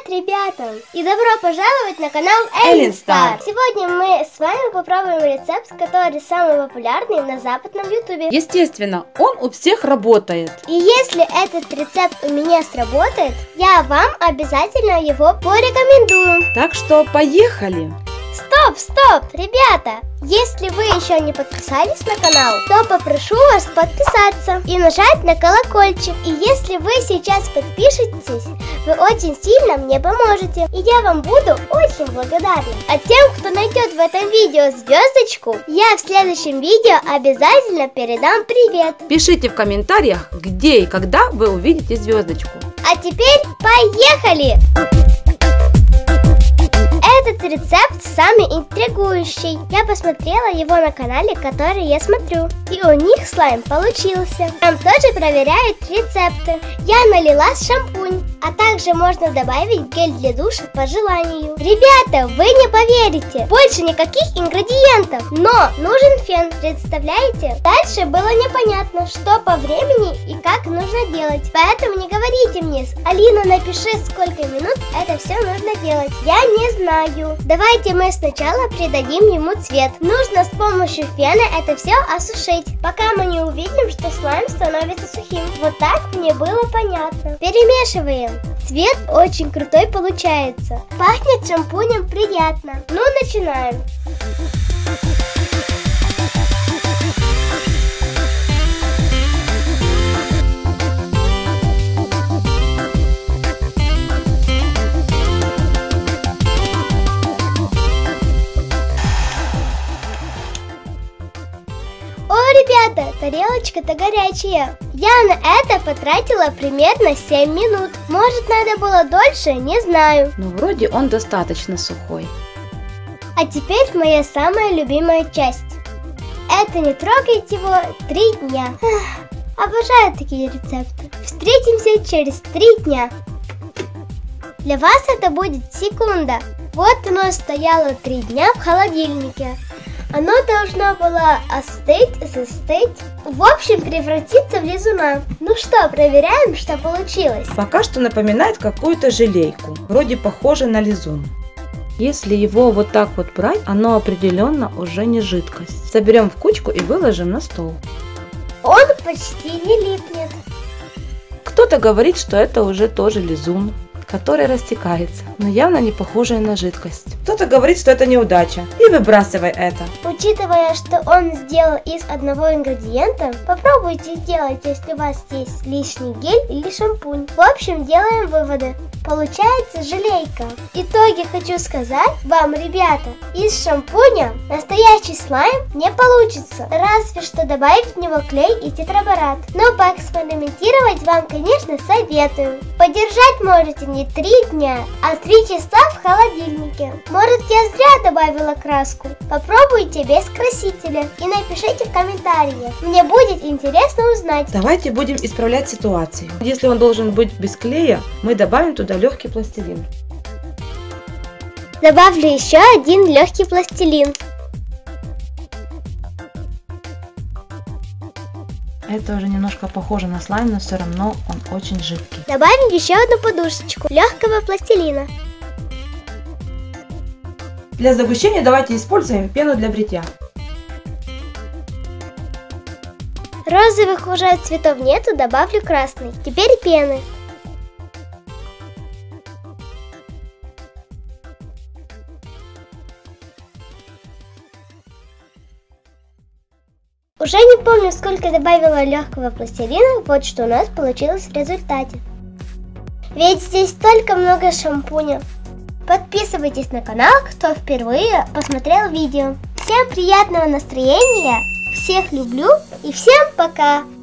Привет, ребята! И добро пожаловать на канал Эллинстар! Сегодня мы с вами попробуем рецепт, который самый популярный на западном ютубе. Естественно, он у всех работает. И если этот рецепт у меня сработает, я вам обязательно его порекомендую. Так что поехали! Стоп, ребята! Если вы еще не подписались на канал, то попрошу вас подписаться и нажать на колокольчик. И если вы сейчас подпишетесь, вы очень сильно мне поможете, и я вам буду очень благодарна. А тем, кто найдет в этом видео звездочку, я в следующем видео обязательно передам привет. Пишите в комментариях, где и когда вы увидите звездочку. А теперь поехали! Этот рецепт самый интригующий. Я посмотрела его на канале, который я смотрю. И у них слайм получился. Там тоже проверяют рецепты. Я налила шампунь. А также можно добавить гель для душа по желанию. Ребята, вы не поверите. Больше никаких ингредиентов. Но нужен фен. Представляете? Дальше было непонятно, что по времени и как нужно делать. Поэтому не говорите мне: Алина, напиши, сколько минут это все нужно делать. Я не знаю. Давайте мы сначала придадим ему цвет. Нужно с помощью фена это все осушить, пока мы не увидим, что слайм становится сухим. Вот так мне было понятно. Перемешиваем. Цвет очень крутой получается. Пахнет шампунем приятно. Ну, начинаем. Ребята, тарелочка-то горячая. Я на это потратила примерно 7 минут. Может, надо было дольше, не знаю. Но вроде он достаточно сухой. А теперь моя самая любимая часть. Это не трогать его 3 дня. Обожаю такие рецепты. Встретимся через 3 дня. Для вас это будет секунда. Вот оно стояло 3 дня в холодильнике. Оно должно было остыть, застыть, в общем, превратиться в лизуна. Ну что, проверяем, что получилось. Пока что напоминает какую-то желейку, вроде похоже на лизун. Если его вот так вот брать, оно определенно уже не жидкость. Соберем в кучку и выложим на стол. Он почти не липнет. Кто-то говорит, что это уже тоже лизун, который растекается, но явно не похожая на жидкость. Кто-то говорит, что это неудача, и выбрасывай это. Учитывая, что он сделал из одного ингредиента, попробуйте сделать, если у вас есть лишний гель или шампунь. В общем, делаем выводы. Получается желейка. Итоги хочу сказать вам, ребята. Из шампуня настоящий слайм не получится, разве что добавить в него клей и тетраборат. Но поэкспериментировать вам, конечно, советую. Подержать можете не 3 дня, а 3 часа в холодильнике. Может, я зря добавила краску? Попробуйте без красителя и напишите в комментариях. Мне будет интересно узнать. Давайте будем исправлять ситуацию. Если он должен быть без клея, мы добавим туда легкий пластилин. Добавлю еще один легкий пластилин. Это уже немножко похоже на слайм, но все равно он очень жидкий. Добавим еще одну подушечку легкого пластилина. Для загущения давайте используем пену для бритья. Розовых уже цветов нету, добавлю красный. Теперь пены. Уже не помню, сколько добавила легкого пластилина, вот что у нас получилось в результате. Ведь здесь столько много шампуня. Подписывайтесь на канал, кто впервые посмотрел видео. Всем приятного настроения, всех люблю и всем пока!